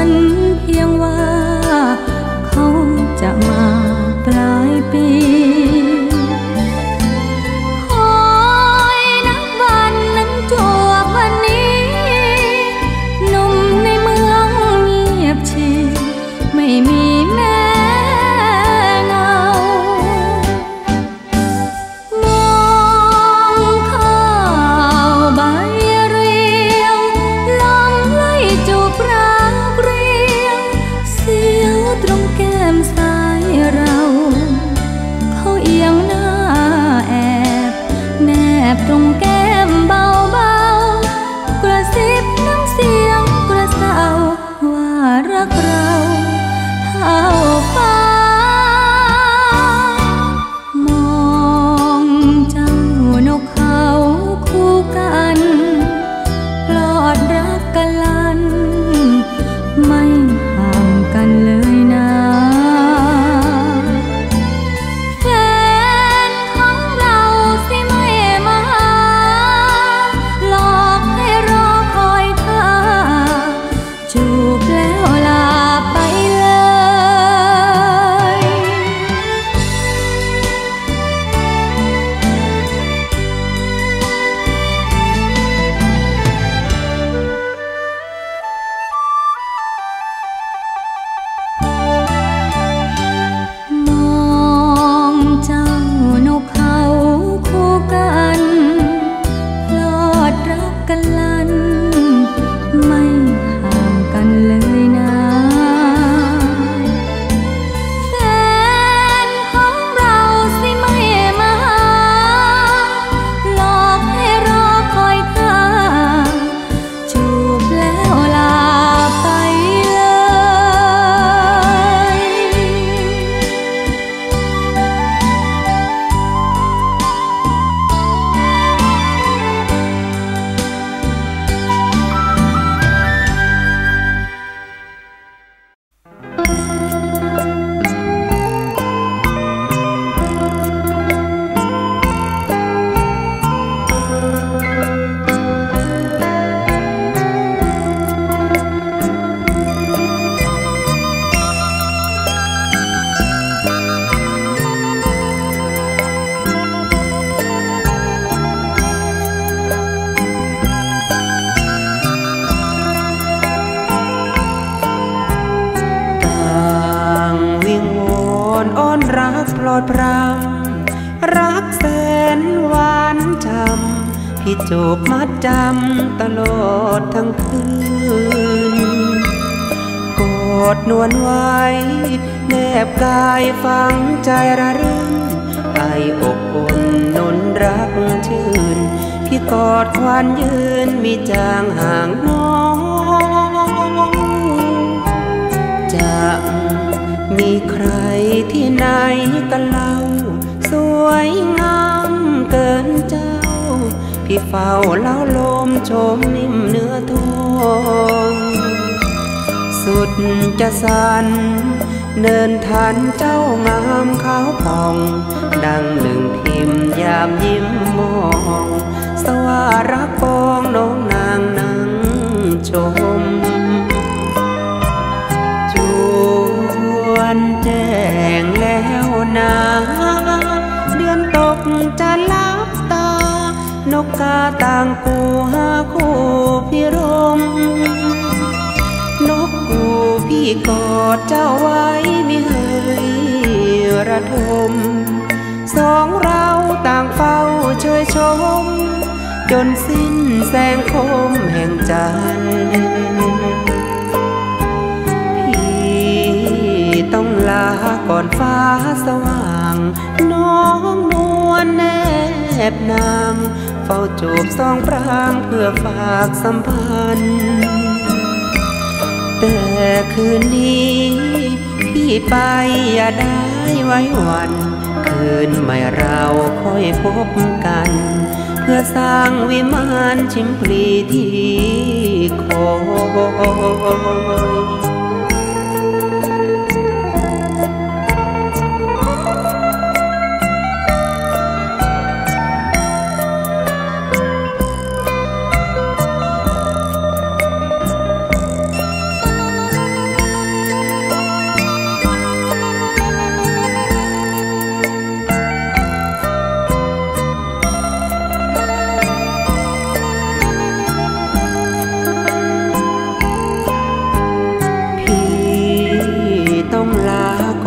นเพียงว่าเขาจะมาปลายปีคอยนับวันนั้นจวบวันนี้หนุ่มในเมืองเงียบชีไม่มีแม่เงามองข้าวใบเรียงลมไล่จูบรักเรียงเสียวตรงแก้มซ้ายเราเขาเอียงหน้าแอบแนบตรงแก้มเบาๆกระซิบน้ำเสียงกระเซาว่ารักเราเท่าฟ้ามองเจ้านกเขาคู่กันปลอดรักกันลันไม่ห่างกันเลยนะแฟนของเราสิไม่มาหลอกให้รอคอยท่าจูบแล้วลาไปเลยมองเจ้านกเขาคู่กันพลอดรักกันลันไม่ห่างกันเลยนะแฟนของเราสิไม่มาหลอกให้รอคอยท่าจูบแล้วลาไปเลยลอดพรำรักแสนหวานช่ำพี่จูบมัดจำตลอดทั้งคืนกอดนวลไว้แนบกายฝังใจระรื่นไออบอุ่นนุนรักชื่นพี่กอดควันยืนมีจางห่างน้องจะมีใครที่ไหนกันเล่าสวยงามเกินเจ้าพี่เฝ้าเล่าลมชมนิ่มเนื้อทองสุดจะสั่นเนินทันเจ้างามขาวผ่องดังหนึ่งพิมพ์ยามยิ้มมองสว่ารักปองน้องนางนั่งชมจวนแจ้งแล้วนะเดือนตกจะลับตานกกาต่างกูหาคู่พี่รมนกกูพี่กอดเจ้าไว้ไม่เอ่ยระทมสองเราต่างเฝ้าเชยชมจนสิ้นแสงคมแห่งจันทร์พี่ต้องลาก่อนฟ้าสว่างน้องนวลแนบนางเฝ้าจูบสองพรางเพื่อฝากสัมพันธ์แต่คืนนี้พี่ไปอย่าได้ไว้วันคืนใหม่เราค่อยพบกันเพื่อสร้างวิมานชิมพลีที่คอย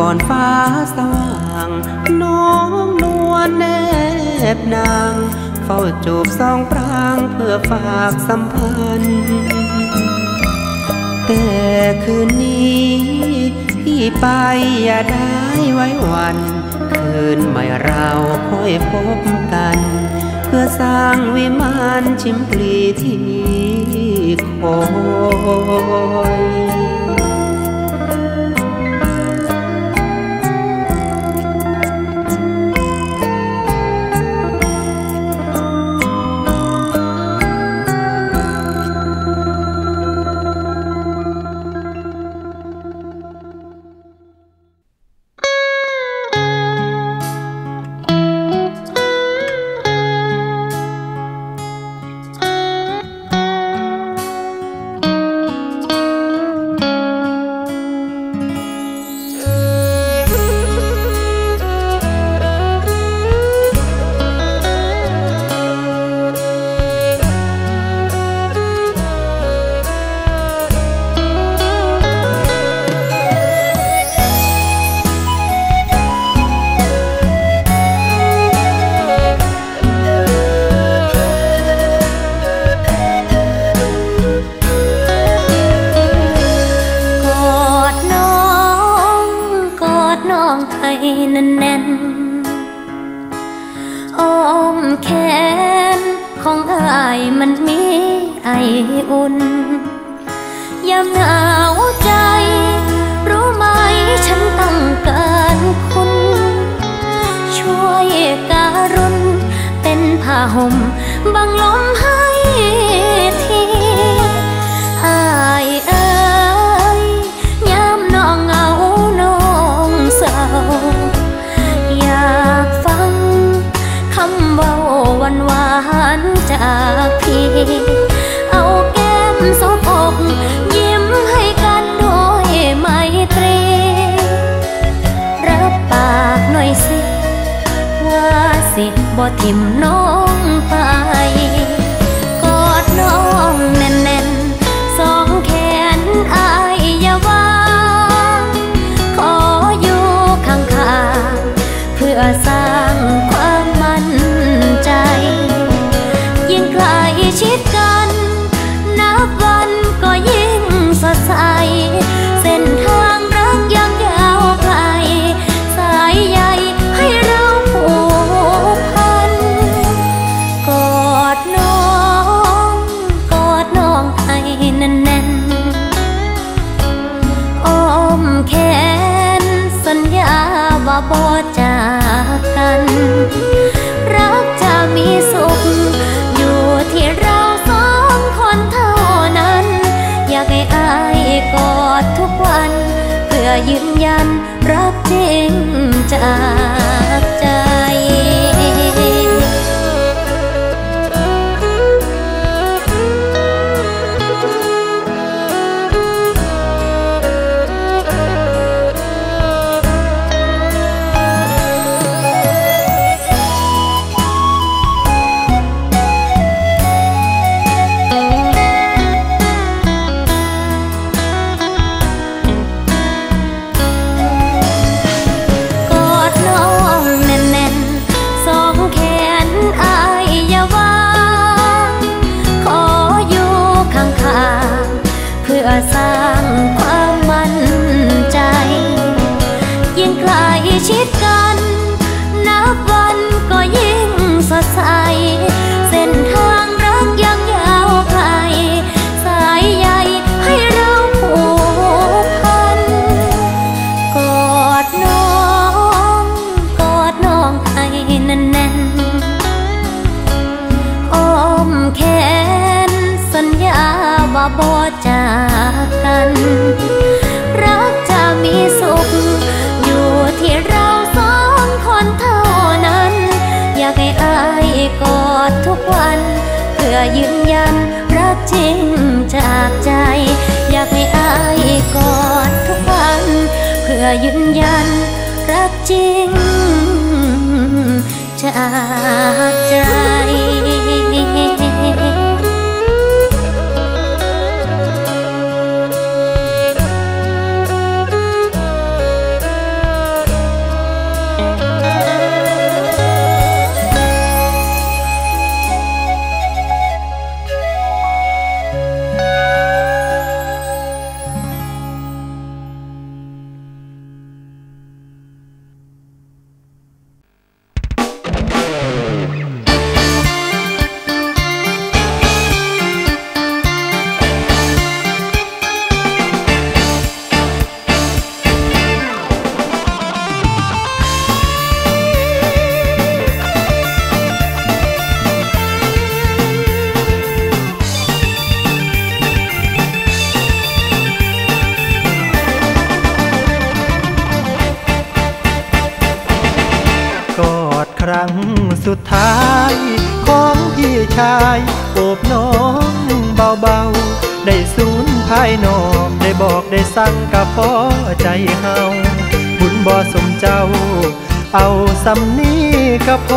ก่อนฟ้าสว่างน้องนวลแนบนางเฝ้าจูบสองปรางเพื่อฝากสัมพันธ์แต่คืนนี้พี่ไปอย่าได้ไว้วันคืนใหม่เราค่อยพบกันเพื่อสร้างวิมานชิมพลีที่คอยอุ่นยามหนาวใจรู้ไหมฉันต้องการคุณช่วยการุณเป็นผ้าห่มบังลมให้ทีอ้ายเอ้ยยามน้องเหงาน้องเศร้าอยากฟังคำเว้าหวานๆจากพี่เอาแก้มสบอกยิ้มให้กันด้วยไมตรีรับปากหน่อยสิว่าสิบ่ทิ่มน้องไปกอดน้องแน่นๆสองแขนอายอย่าวางขออยู่ข้างๆเพื่อสร้างความมั่นใจยิ่งใกล้ชิดกันนับวันก็ยิ่งสดใสเส้นทางรักยังยาวไกลสายใยให้เราผูกพันกอดน้องให้แน่นๆอ้อมแขนสัญญาว่าบ่จากกันรักจะมีสุขอยู่ที่เราสองคนเท่านั้นอยากให้อายกอดทุกวันเพื่อยืนยันรักจริงจากใจสร้างความมั่นใจยิ่งใกล้ชิดกันนับวันก็ยิ่งสดใสเส้นทางรักยังยาวไกลสายใยให้เราผูกพันกอดน้องให้แน่นๆอ้อมแขนสัญญาว่าบ่จากกันรักจะมีสุขอยู่ที่เราสองคนเท่านั้นอยากให้อายกอดทุกวันเพื่อยืนยันรักจริงจากใจอยากให้อายกอดทุกวันเพื่อยืนยันรักจริงจากใจครั้งสุดท้ายของพี่ชายโอบน้องเบาๆได้สูญภายนอกได้บอกได้สั่งกับพ่อใจเฮาบุญบ่สมเจ้าเอาสำนี้ก็พ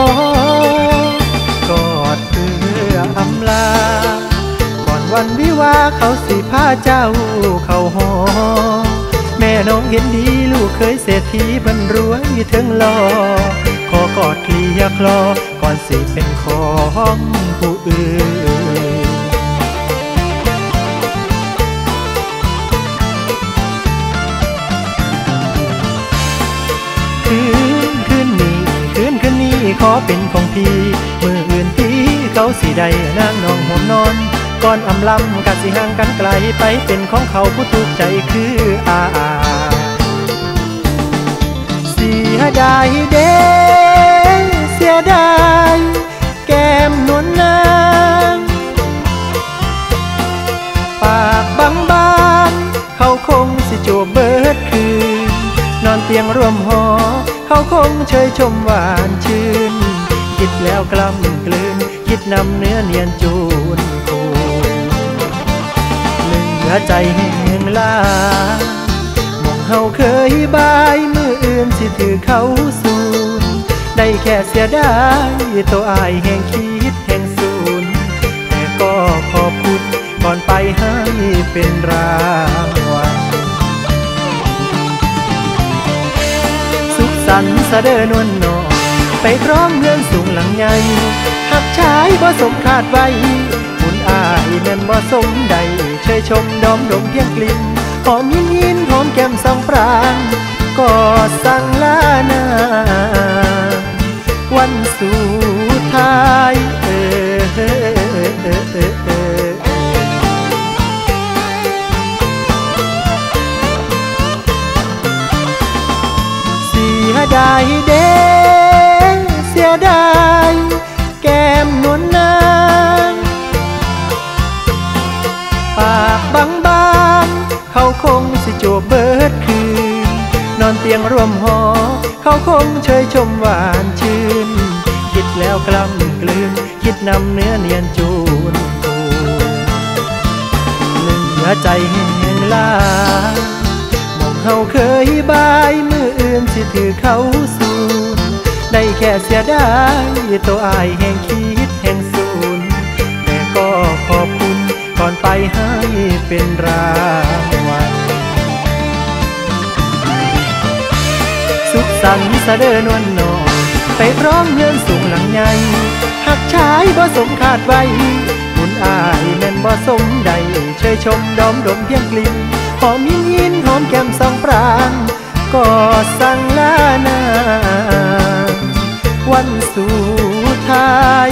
อกอดเพื่ออำลาก่อนวันวิวาเขาสิพาเจ้าเข้าหอแม่น้องเห็นดีลูกเคยเศรษฐีบรรรวยถึงหล่อขอกอดเคลียร์คลอก่อนสิเป็นของผู้อื่นคืนนี้ขอเป็นของพี่มืออื่นที่เขาสิได้นางน้องห่วงนอนก่อนอำลำกัดสิห่างกันไกลไปเป็นของเขาผู้ถูกใจคือเสียดายเด้เสียดายแก้มนวลนางปากบางๆเขาคงสิจูบเบิดคืนนอนเตียงร่วมหอเขาคงเชยชมหวานชื่นคิดแล้วกล้ำกลืนคิดนำเนื้อเนียนจูนคูเหลือใจแห้งลามองเฮาเคยบายมืออื่นสิถือเขาสูนได้แค่เสียดายตัวอายแห่งคิดแห่งสูนแต่ก็ขอบคุณก่อนไปให้เป็นรางวัลสุขสันต์สะเดินนวลนอไปพร้อมเงินสูงหลังใหญ่หักชายบ่สมคาดไว้บุญอายแม่นบ่สมใดเชยชมดอมดมเพียงกลิ่นหอมยินหอมแก้มสองปรางก็สั่งลานาวันสุดท้ายเสียดายเด้เสียดายแก้มนวลนางปากบางๆเขาคงสิจูบเบิดคืนนอนเตียงร่วมหอเขาคงเชยชมหวานชื่นคิดแล้วกล้ำกลืนคิดนำเนื้อเนียนจูนคูเหลือใจแห้งลามองเฮาเคยบายมืออื่นสิถือเขาสูนได้แค่เสียดายตัวอายแห่งคิดแห่งสูนแต่ก็ขอบคุณก่อนไปให้เป็นรางวัลสุขสันต์สะเดินนวลนอไปพร้อมเงินสูงหลังใหญ่หักชายบ่สมคาดไว้บุญอายแม่นบ่สมใดเชยชมดอมดมเพียงกลิ่นหอมยินหอมแก้มสองปรางก็สั่งลานาวันสุดท้าย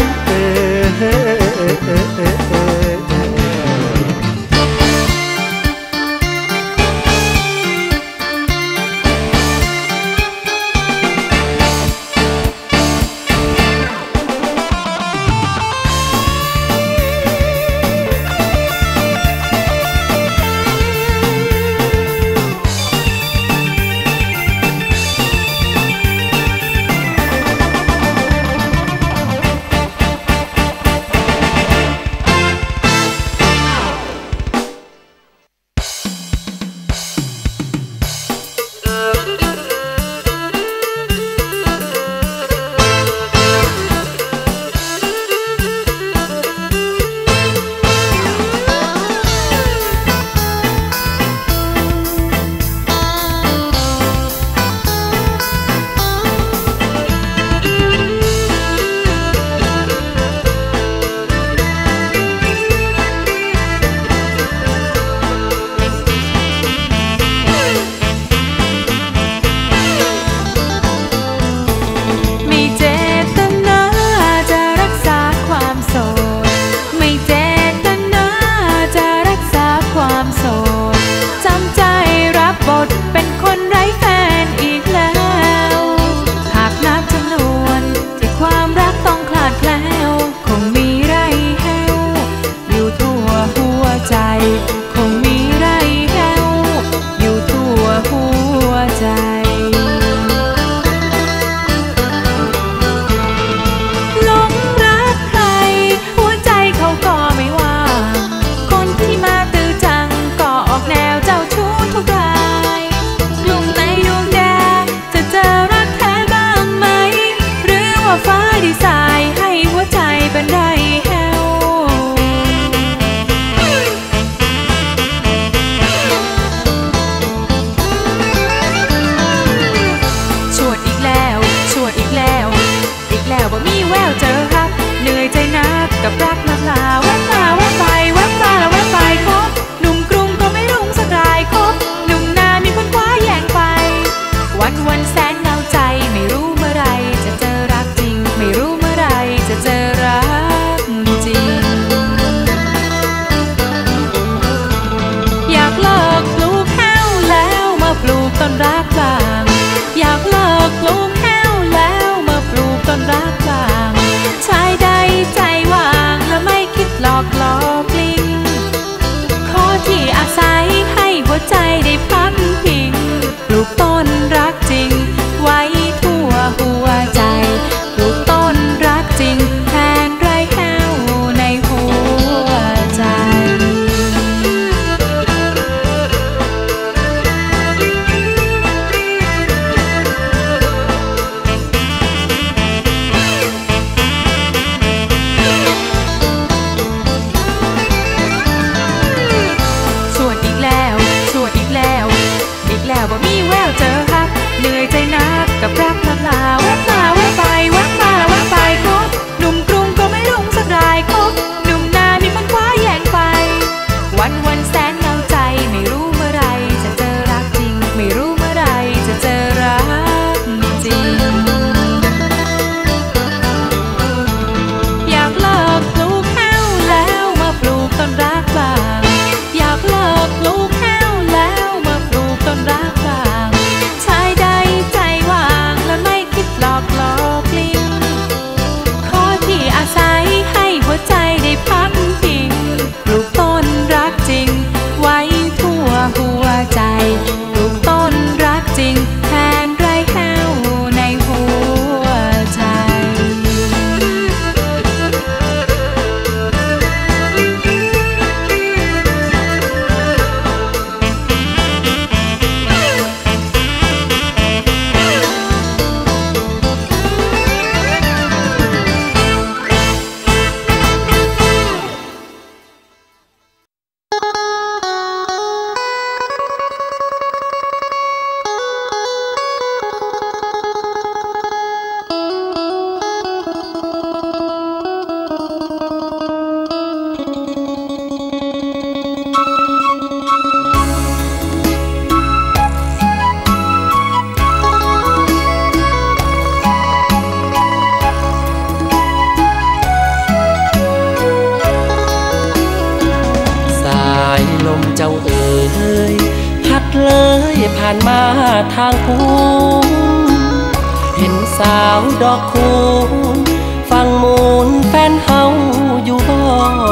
เลยผ่านมาทางคูเห็นสาวดอกคูฟังมูลแฟนเฮาอยู่บ่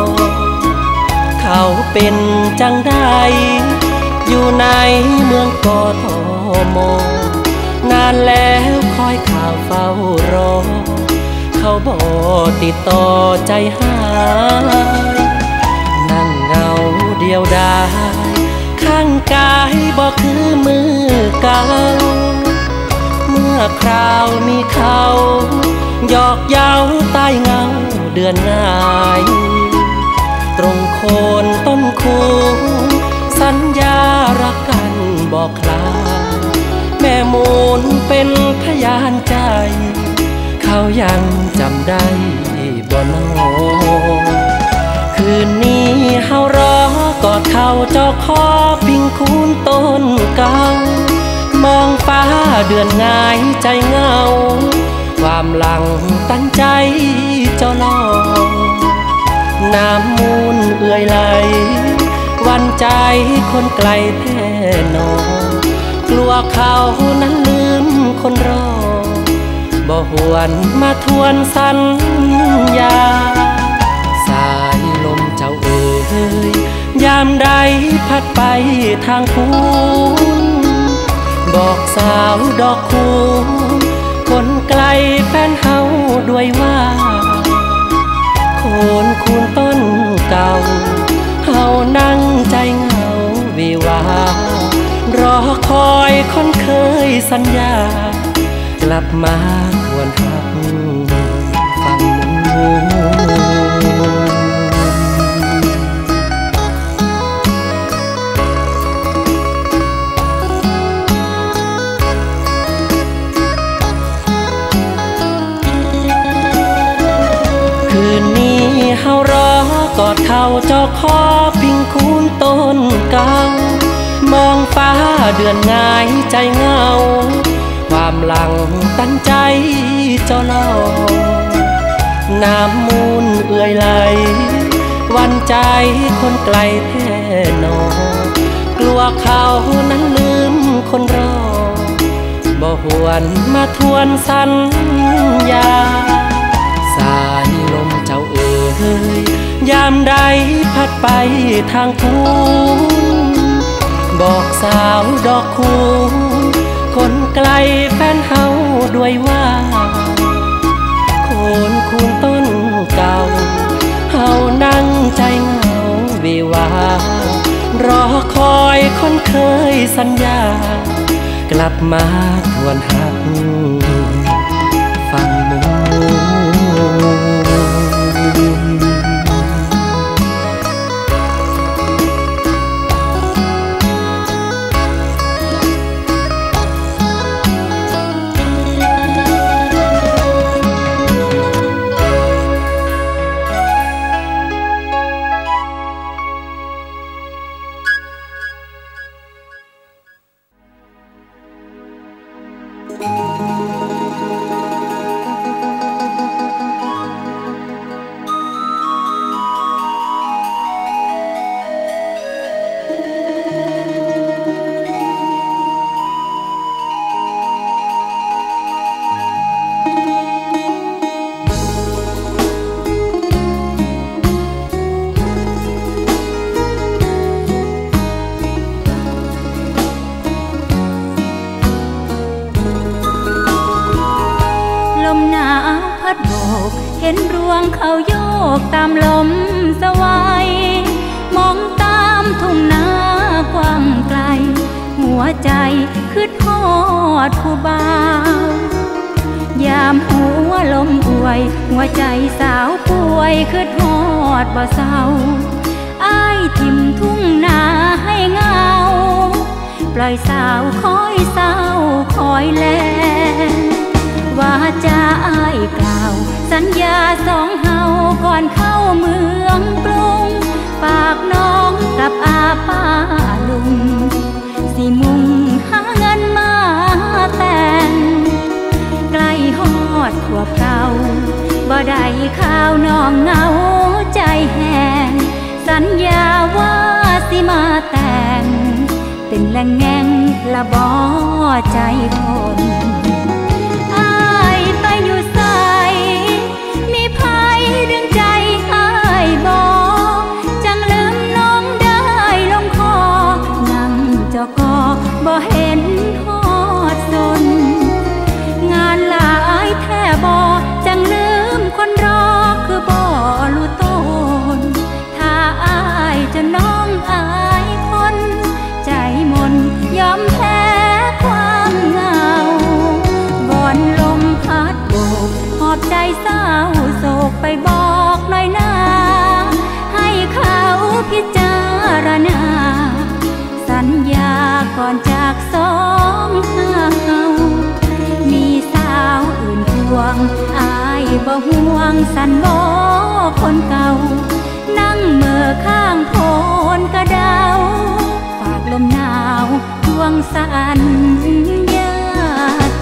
เขาเป็นจังใดอยู่ในเมืองกทมนานแล้วคอยข่าวเฝ้ารอเขาบ่ติดต่อใจหายนั่งเงาเดียวดายข้างกายบ่คือมือเก่าเมื่อคราวมีเขาหยอกเย้าใต้เงาเดือนง่ายตรงโคนต้นคูสัญญารักกันบอกคลาแม่มูลเป็นพยานใจเขายังจำได้บ่น้อคืนนี้เฮารอกอดเขาเจ้าคอพิงคูนต้นเก่ามองฟ้าเดือนง่ายใจเงาความหลังตั้งใจเจ้าลองน้ำมูลเอื่อยไหลวันใจคนไกลแท้นอกลัวเขานั้นลืมคนรอบ่หวนมาทวนสัญญาสายลมเจ้าเอ๋ยยามใดพัดไปทางคูบอกสาวดอกคูคนไกลแฟนเฮาด้วยว่าโคนคูนต้นเก่าเฮานั่งใจเหงาวิวารอคอยคนเคยสัญญากลับมาควรหักฟังมูคืนนี้เฮารอกอดเขาเจ้าคอพิงคูนต้นเก่ามองฟ้าเดือนง่ายใจเงาความหลังตั้งใจเจ้าลองน้ำมูลเอื่อยไหลวันใจคนไกลแท้นอกลัวเขานั้นลืมคนรอบ่หวนมาทวนสัญญาสายลมเจ้าเอ๋ยยามใดพัดไปทางคูบอกสาวดอกคูคนไกลแฟนเฮาด้วยว่าโคนคูนต้นเก่าเฮานั่งใจเหงาวิวารอคอยคนเคยสัญญากลับมาทวนหักฟังมูเห็นรวงเขาโยกตามลมสวายมองตามทุ่งนากว้างไกลหัวใจคืดฮอดผู้บ่าวยามหัวลมอวยหัวใจสาวป่วยคืดฮอดบ่เศร้าอ้ายทิ่มทุ่งนาให้เงาปล่อยสาวคอยเศร้าคอยแลว่าจะอ้ายกล่าวสัญญาสองเฮาก่อนเข้าเมืองกรุงฝากน้องกับอาป้าลุงสิมุ่งหาเงินมาแต่งใกล้ฮอดขวบเก่าบ่ได้ข่าวน้องเหงาใจแห้งสัญญาว่าสิมาแต่งเต้นและแง่งละบ่ใจคนอายไปอยู่ไสมีภัยดึงใจอายบ่จังลืมน้องได้ลงคอนั่งเจ้าก็บ่เห็นฮอดสนงานหลายแท้บ่จังลืมคนรอคือบ่รู้ต้นถ้าอายจะน้องอายคนใจมนยอมแพ้ความเหงาวอนลมพัดโบกหอบใจเศร้าโศกไปบอกหน่อยนะให้เขาพิจารณาสัญญาก่อนจากสองเฮามีสาวอื่นห่วงอายบ่ห่วงสันบ่คนเก่านั่งเมื่อข้างโพนกระเดาฝากลมหนาวดวงสัญญาใจ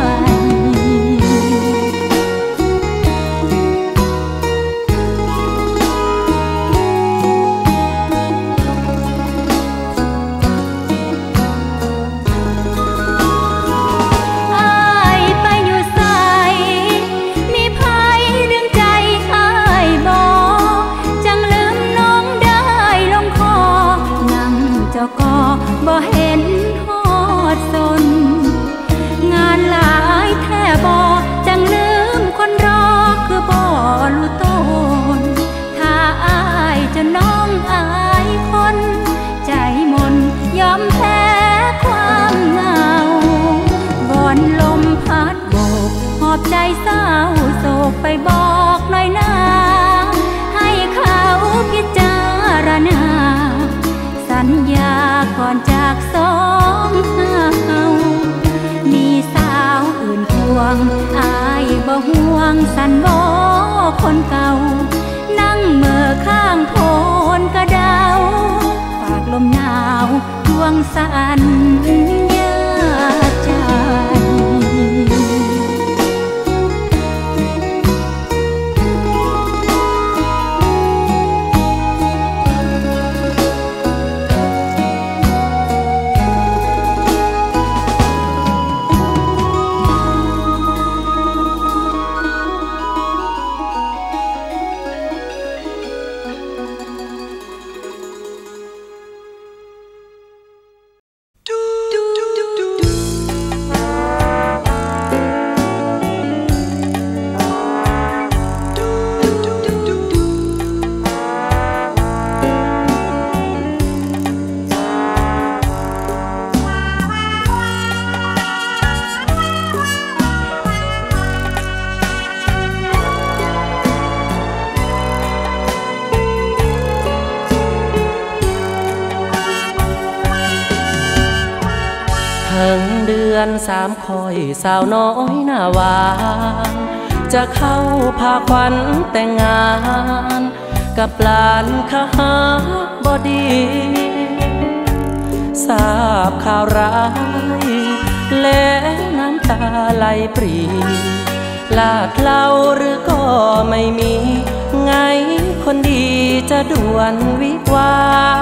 สันบ่คนเก่านั่งเมื่อข้างโพนกระเดาฝากลมหนาวดวงสัญญาใจสามคอยสาวน้อยหน้าหวานจะเข้าพาขวัญแต่งงานกับหลานข้าบดีทราบข่าวร้ายแล้วน้ำตาไหลปรีลาดเล่าหรือก็ไม่มีไงคนดีจะด่วนวิวา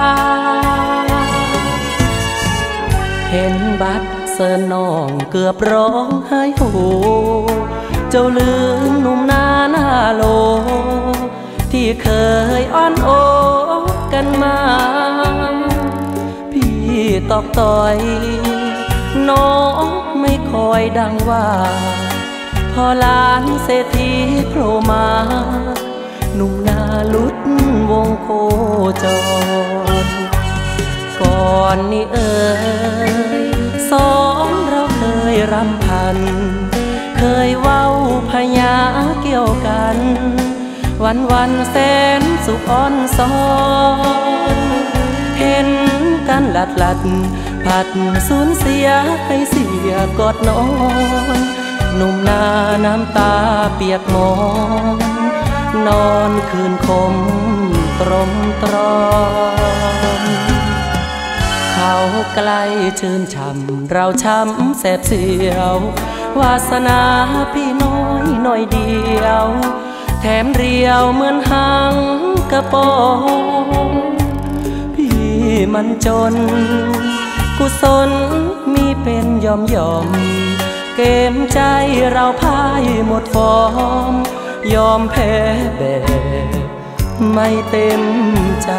เห็นบัตรเสิร์น้องเกือบร้องไห้โฮเจ้าลืมหนุ่มหน้าโลที่เคยอ้อนโอกันมาพี่ตอกต่อยน้องไม่คอยดังว่าพอหลานเศรษฐีโผล่มาหนุ่มหน้าลุดวงโคจรก่อนนี้สองเราเคยรำพันเคยเว้าพญาเกี่ยวกันวันแสนสุขอ่อนซ้อนเห็นกันหลัดผัดสูญเสียให้เสียกอดนอนหนุ่มหน้าน้ำตาเปียกหมอนนอนคืนคมตรมตรอมเขาไกลชื่นช่ำเราช้ำแสบเสียววาสนาพี่น้อยหน่อยเดียวแถมเรียวเหมือนหางกระโปรงพี่มันจนกกุศลมีเป็นยอมเกมใจเราพ่ายหมดฟอร์มยอมแพ้แบบไม่เต็มใจ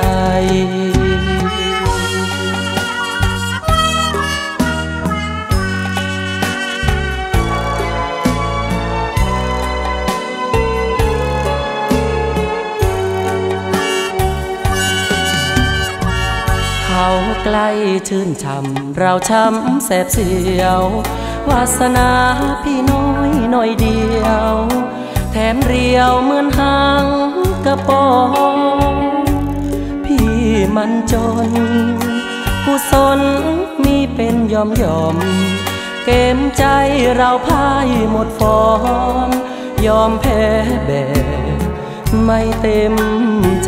เขาใกล้ชื่นช่ำเราช้ำแสบเสียววาสนาพี่น้อยหน่อยเดียวแถมเรียวเหมือนหางกระป๋องพี่มันจนกุศลมีเป็นยอมเกมใจเราพ่ายหมดฟอร์มยอมแพ้แบบไม่เต็มใจ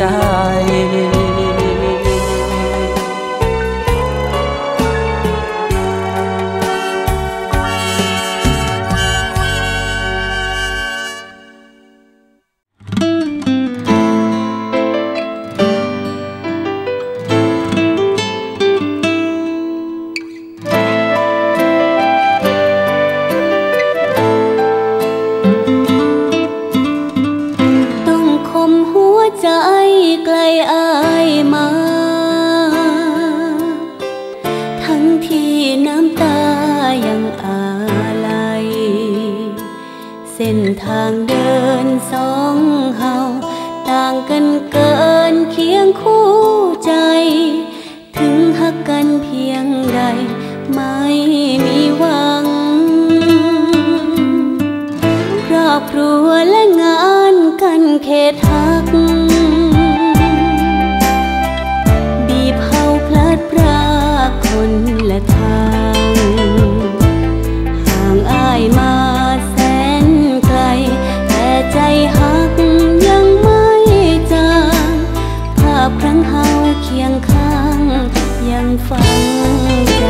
ไกลอายมาทั้งที่น้ำตายังอาลัยเส้นทางเดินสองเฮาต่างกันเกินเคียงคู่ใจถึงหักกันเพียงใดไม่มีหวังครอบครัวและงานกันเขตหักคนละทางห่างอ้ายมาแสนไกลแต่ใจหักยังไม่จางภาพครั้งเฮาเคียงข้างยังฝังใจ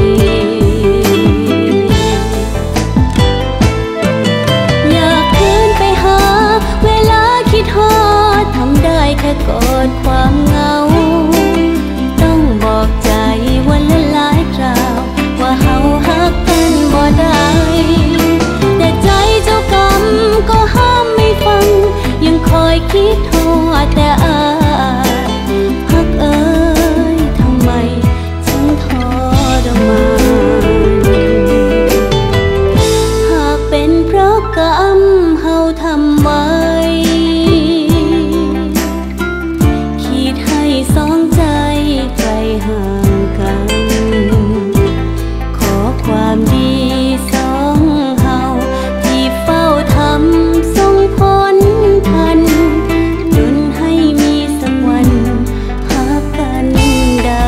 อยากคืนไปหาเวลาคิดฮอดทำได้แค่กอดความเหงาต้องบอกใจวันละหลายคราวว่าเฮาฮักกันบ่ได้แต่ใจเจ้ากรรมก็ห้ามไม่ฟังยังคอยคิดโทษแต่อายฮักเอ้ยทำไมฉันทรมานหากเป็นเพราะกรรมเฮาทำไว้คิดให้สองใจไกลห่างกันขอความดีสองเฮาที่เฝ้าทำส่งผลทันจนให้มีสักวันหากันได้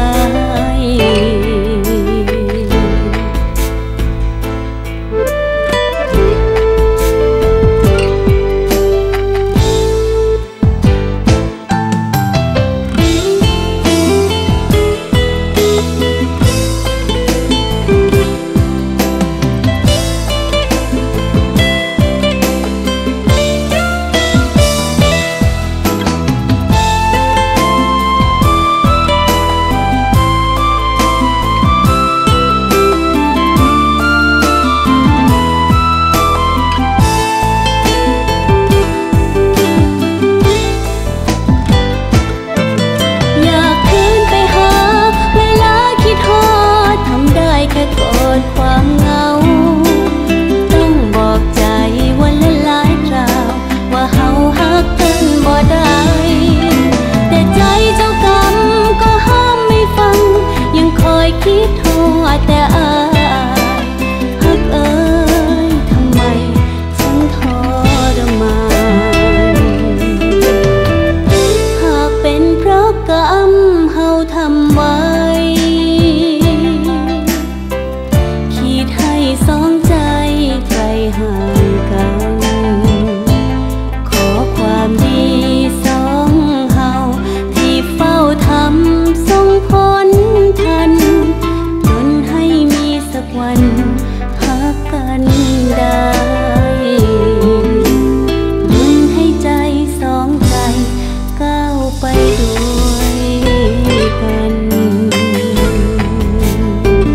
ความเหงาต้องบอกใจวันละหลายคราวว่าเฮาฮักกันบ่ได้แต่ใจเจ้ากรรมก็ห้ามไม่ฟังยังคอยคิดโทษแต่อายฮักเอ้ยทำไมฉันทรมานหากเป็นเพราะกรรมเฮาทำไว้สองใจไกลห่างกันขอความดีสองเฮาที่เฝ้าทำส่งผลทันจนให้มีสักวันหักกันได้จนให้ใจสองใจก้าวไปด้วยกัน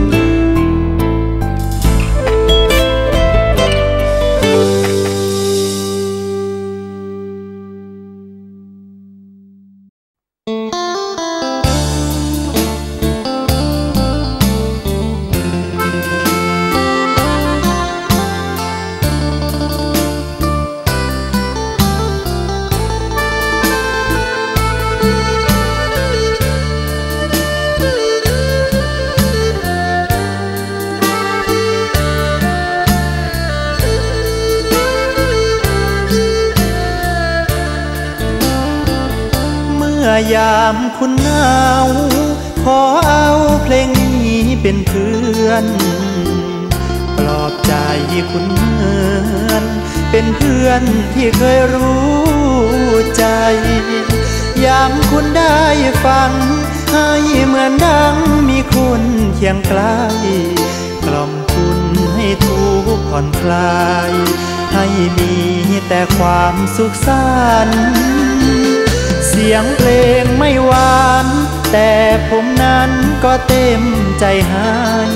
อยามคุณเหงาขอเอาเพลงนี้เป็นเพื่อนปลอบใจคุณเหมือนเป็นเพื่อนที่เคยรู้ใจยามคุณได้ฟังให้เหมือนดังมีคุณเคียงใกล้กล่อมคุณให้ทุกข์ผ่อนคลายให้มีแต่ความสุขสันต์เสียงเพลงไม่หวานแต่ผมนั้นก็เต็มใจให้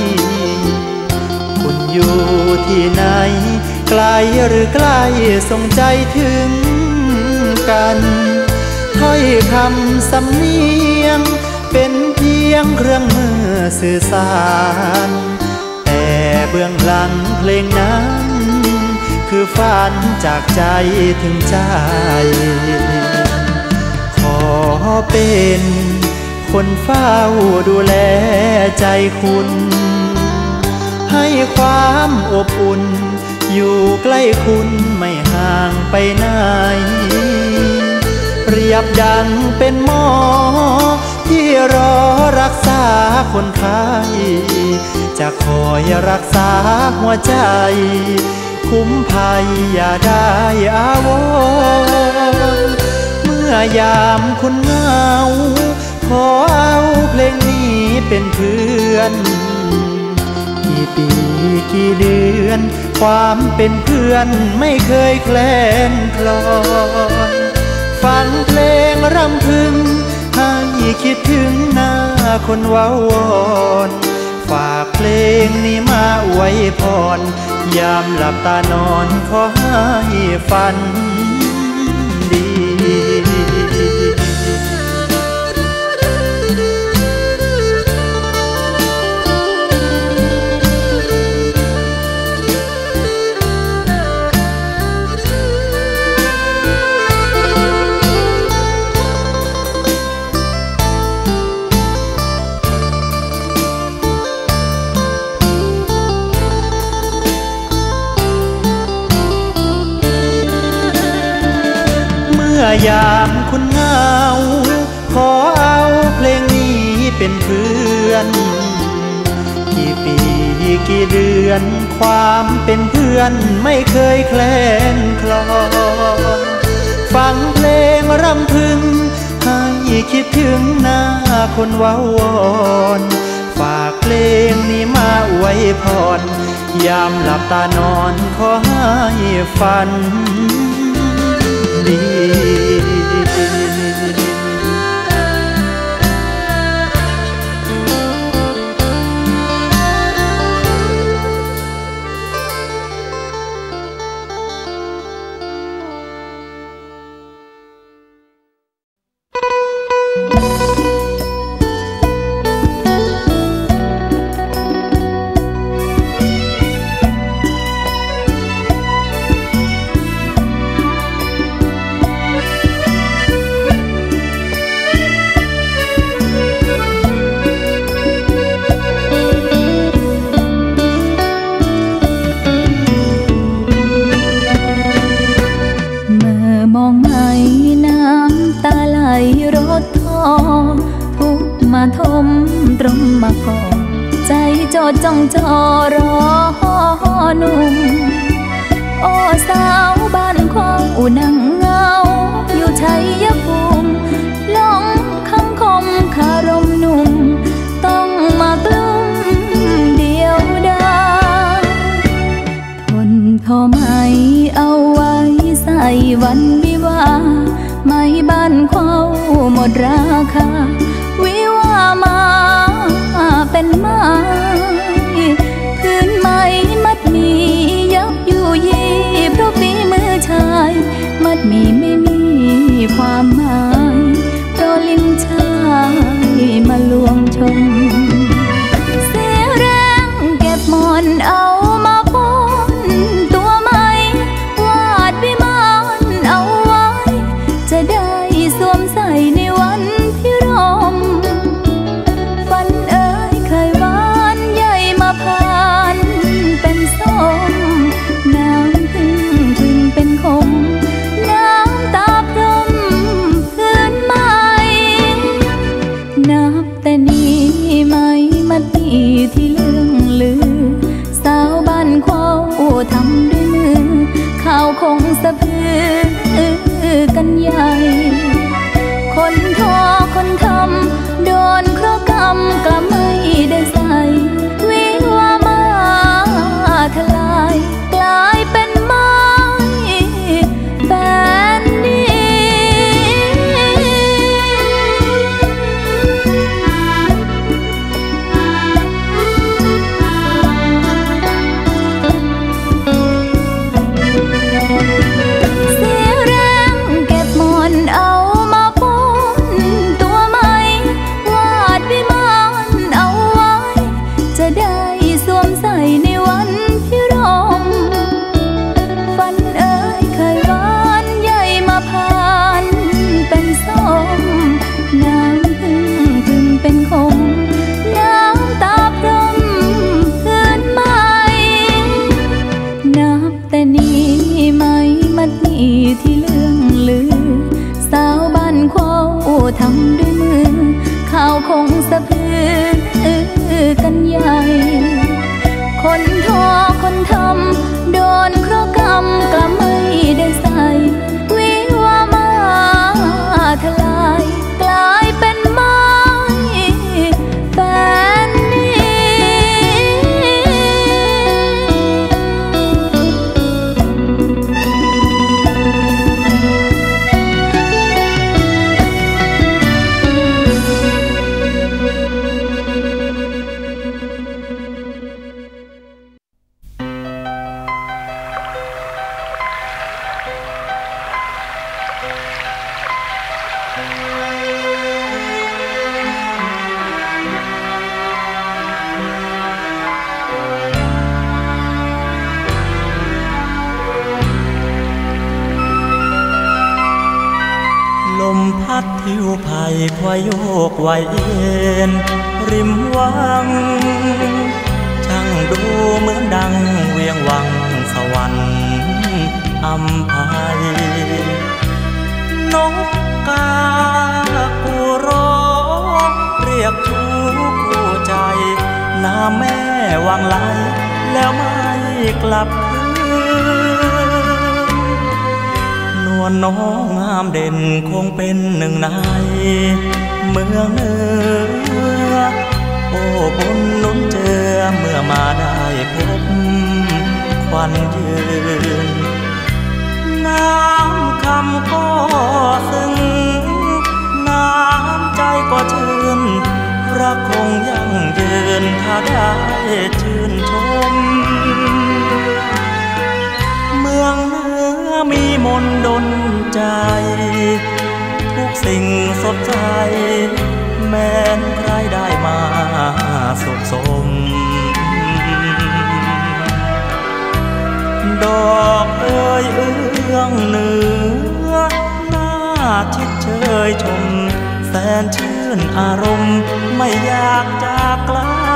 คุณอยู่ที่ไหนไกลหรือใกล้ส่งใจถึงกันถ้อยคำสำเนียงเป็นเพียงเครื่องมือสื่อสารแต่เบื้องหลังเพลงนั้นคือฝันจากใจถึงใจขอเป็นคนเฝ้าดูแลใจคุณให้ความอบอุ่นอยู่ใกล้คุณไม่ห่างไปไหนเปรียบดังเป็นหมอที่รอรักษาคนไข้จะคอยรักษาหัวใจคุ้มภัยอย่าได้อาวรเมื่อยามคุณเหงาขอเอาเพลงนี้เป็นเพื่อนกี่ปีกี่เดือนความเป็นเพื่อนไม่เคยแคลนคลอนฟังเพลงรำพึงให้คิดถึงหน้าคนว้าวอนฝากเพลงนี้มาอวยพรยามหลับตานอนขอให้ฝันดียามคุณเหงาขอเอาเพลงนี้เป็นเพื่อนกี่ปีกี่เดือนความเป็นเพื่อนไม่เคยแคลนคลอนฟังเพลงรำพึงให้คิดถึงหน้าคนว้าวอนฝากเพลงนี้มาอวยพรยามหลับตานอนขอให้ฝันดีมาทมตรมมาก่อนใจจดจ้องจอรอหนุ่มโอ้สาวบ้านของอุนังเงาอยู่ชัยภูมิลงคำคมคารมหนุ่มต้องมากลุ้มเดียวดายทนทอไม่เอาไว้ใส่วันวิวาไม่บ้านเขาหมดราคาวิวามาเป็นไม้พื้นไม้มัดมียักอยู่ยี่เพราะฝีมือชายมัดมีไม่มีความหมายเพราะลิ้นชายมาลวงชมเสียแรงเก็บหมอนเอามาป้อนตัวไม้วาดวิมานเอาไว้จะได้สวมใส่ในวันพิรมฝันเอ่ยเคยหวานผิวไผ่ควายโยกไหวเอ็นริมวังช่างดูเหมือนดังเวียงวังสวรรค์อัมภัยนกกากูร้องเรียกชูคู่ใจน้ำแม่วังไหลแล้วไม่กลับคืนนวลน้องงามเด่นคงเป็นหนึ่งในเมืองเหนือโอ้บุญนุนเจอเมื่อมาได้พบควันยืนน้ำคำก็ซึ้งน้ำใจก็ชื่นรักคงยั่งยืนถ้าได้ชื่นชมเมืองเหนือมีมนต์ดลใจทุกสิ่งสดใสแม้นใครได้มาสุขสมดอกเอ่ยเอื้องเหนือหน้าชิดเชยชมแสนชื่นอารมณ์ไม่อยากจากไกล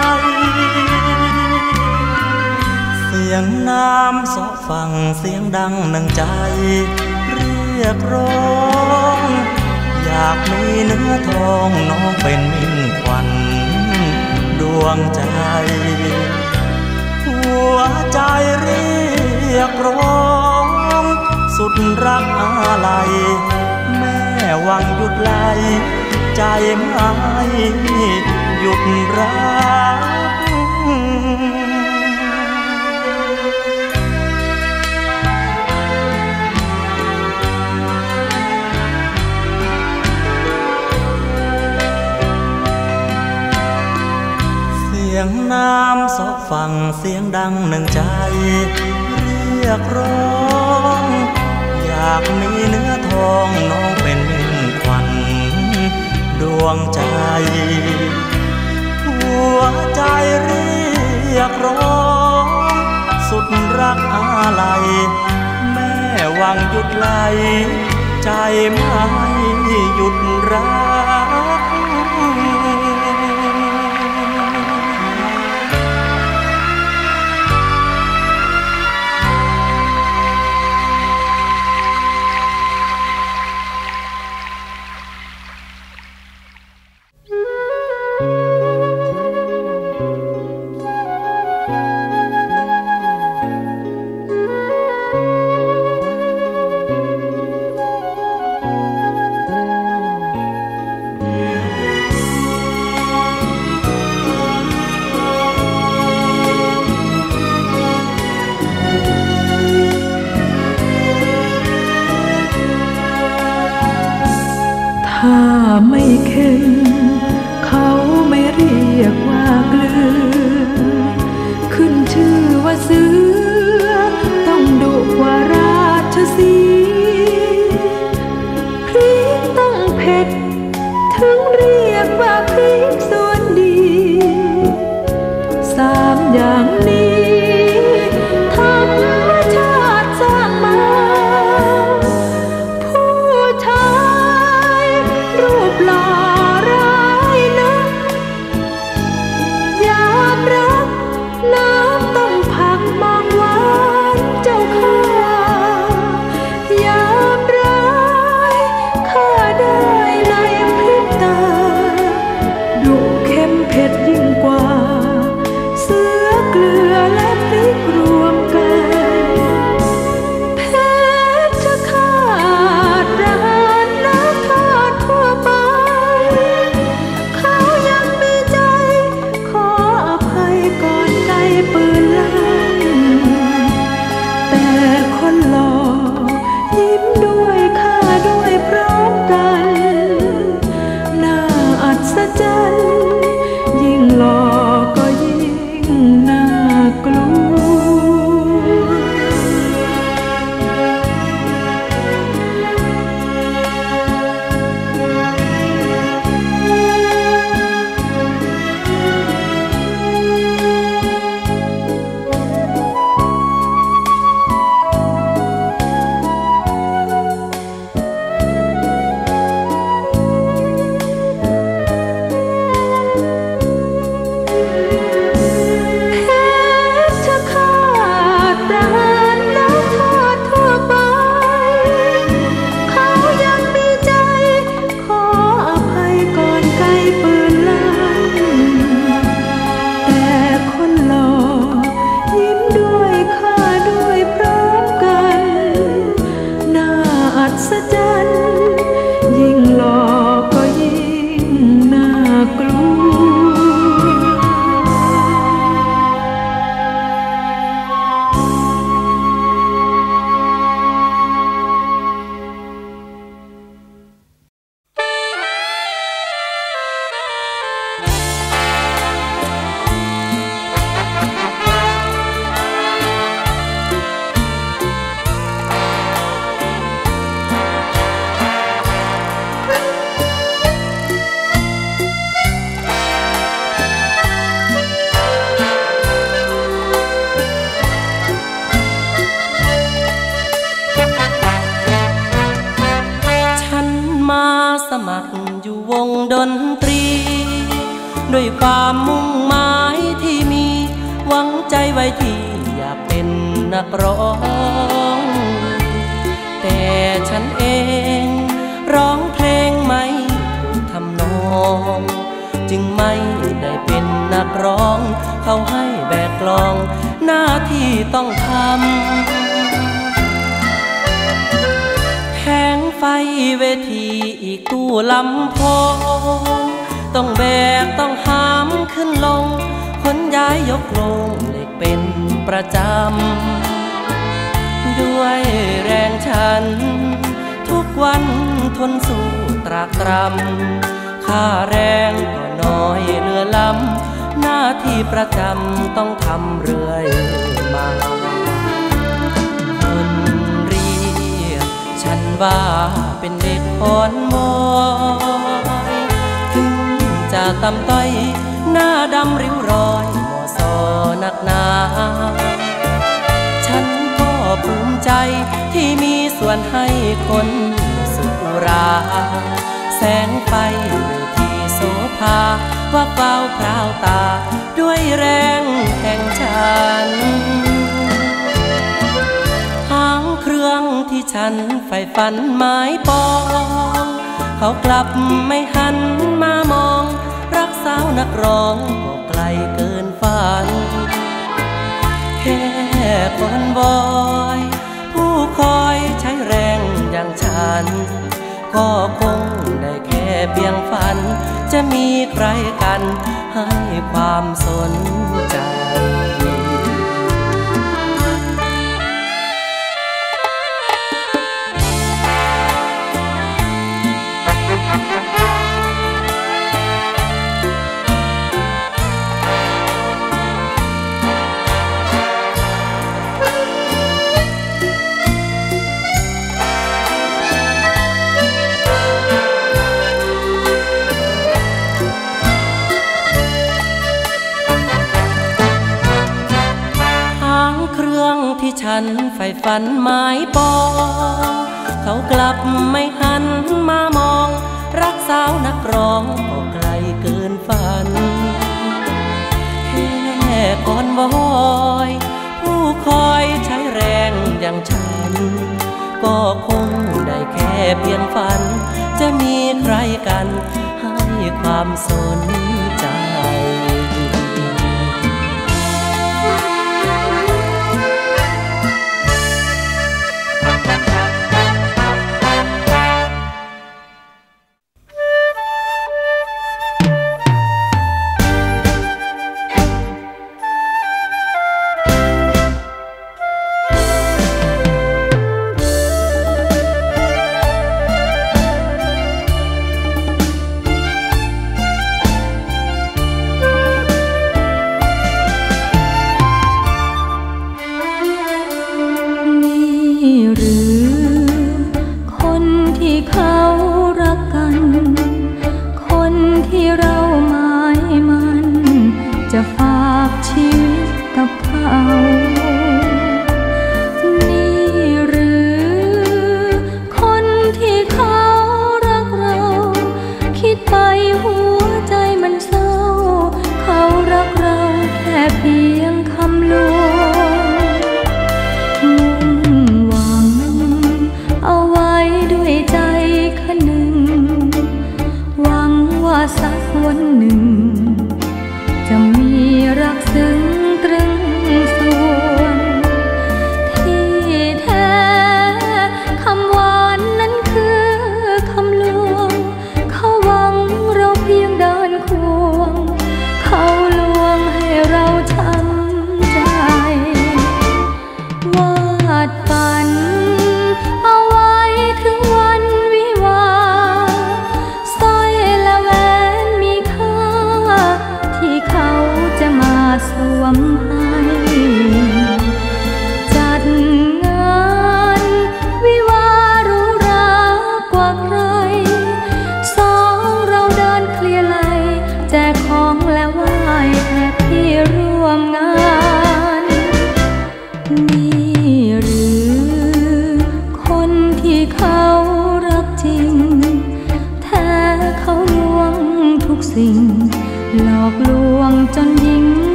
เสียงน้ำสอฟังเสียงดังหนึ่งใจเรียกร้องอยากมีเนื้อทองน้องเป็นมิ่งขวัญดวงใจหัวใจเรียกร้องสุดรักอาลัยแม่วังหยุดไหลใจไม่หยุดรักเสียงน้ำสอฟังเสียงดังหนึ่งใจเรียกร้องอยากมีเนื้อทองน้องเป็นมิ่งขวัญดวงใจหัวใจเรียกร้องสุดรักอาลัยแม่วังหยุดไหลใจไม่หยุดรักถ้าไม่เค็มเขาไม่เรียกว่าเกลือขึ้นชื่อว่าเสือต้องดุกว่าราชสีห์พริกต้องเผ็ดถึงเรียกว่าพริกส่วนดีสามอย่างนี้ธรรมชาติสร้างมาผู้ชายรูปหล่อร้ายนักนตรีด้วยความมุ่งหมายที่มีหวังใจไว้ที่อยากเป็นนักร้องแต่ฉันเองร้องเพลงไม่ถูกทำนองจึงไม่ได้เป็นนักร้องเขาให้แบกกลองหน้าที่ต้องทำแผงไฟเวทีอีกตู้ลำโพงต้องแบกต้องหามขึ้นลงขนย้ายยกลงเหล็กเป็นประจำด้วยแรงฉันทุกวันทนสู้ตรากตรำค่าแรงก็น้อยเหลือล้ำหน้าที่ประจำต้องทำเรื่อยมาคนเรียกฉันว่าเป็นเด็กอ่อนมอยถึงจะต่ำต้อยหน้าดำริ้วรอยหมอซอนักหนาฉันก็ภูมิใจที่มีส่วนให้คนสุขราแสงไฟเวทีโสภาว่าเฝ้าพราวตาด้วยแรงแห่งฉันหางเครื่องที่ฉันใฝ่ฝันหมายปองเขากลับไม่หันมามองรักสาวนักร้องก็ไกลเกินฝันแค่คนบอยผู้คอยใช้แรงอย่างฉันก็คงได้แค่เพียงฝันจะมีใครกันให้ความสนใจ ที่ฉันใฝ่ฝันหมายปองเขากลับไม่หันมามองรักสาวนักร้องก็ไกลเกินฝันแค่ก่อนบอยผู้คอยใช้แรงอย่างฉันก็คงได้แค่เพียงฝันจะมีใครกันให้ความสนใจ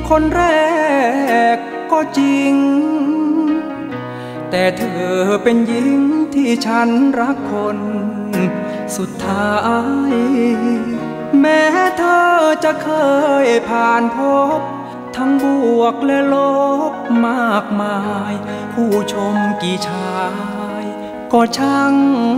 คนแรกก็จริงแต่เธอเป็นหญิงที่ฉันรักคนสุดท้ายแม้เธอจะเคยผ่านพบทั้งบวกและลบมากมายผู้ชมกี่ชายก็ช่าง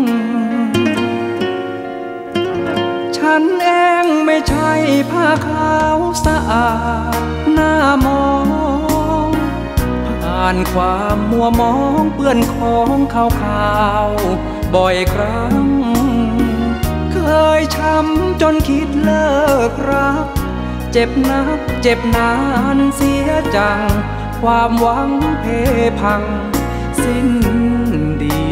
ฉันเองไม่ใช่ผ้าขาวสะอาดหน้ามองผ่านความมัวมองเปื้อนของขาวๆบ่อยครั้งเคยช้ำจนคิดเลิกรักเจ็บนักเจ็บนานเสียจังความหวังเพพังสิ้นดี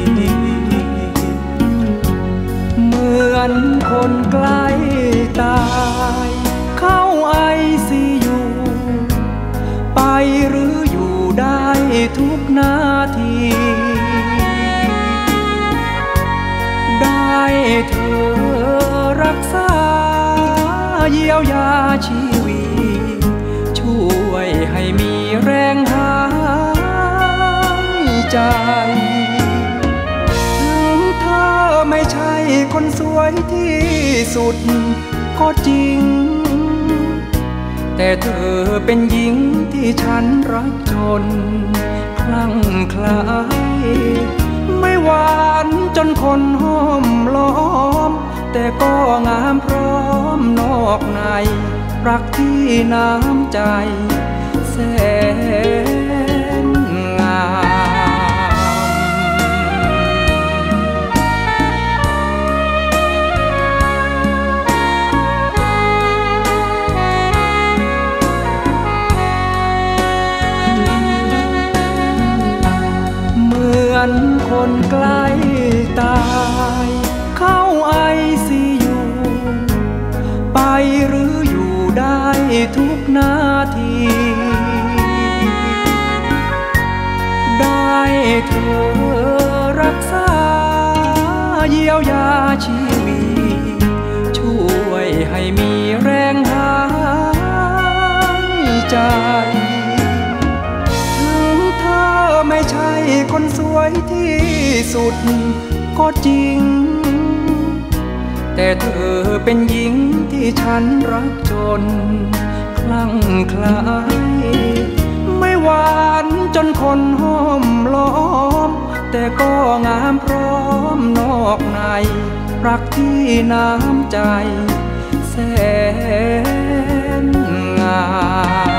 เหมือนคนใกล้ตายเข้าICUไปหรืออยู่ได้ทุกนาทีได้เธอรักษาเยียวยาชีวิตช่วยให้มีแรงหายใจถึงเธอไม่ใช่คนสวยที่สุดก็จริงแต่เธอเป็นหญิงที่ฉันรักจนคลั่งไคล้ไม่หวานจนคนห้อมล้อมแต่ก็งามพร้อมนอกในรักที่น้ำใจแสนงามเหมือนคนใกล้ตายเข้าICUไปหรืออยู่ได้ทุกนาทีได้เธอรักษาเยียวยาชีวิตช่วยให้มีแรงหายใจถึงเธอไม่ใช่คนสวยที่สุดก็จริงแต่เธอเป็นหญิงที่ฉันรักจนคลั่งไคล้ไม่หวานจนคนห้อมล้อมแต่ก็งามพร้อมนอกในรักที่น้ำใจแสนงาม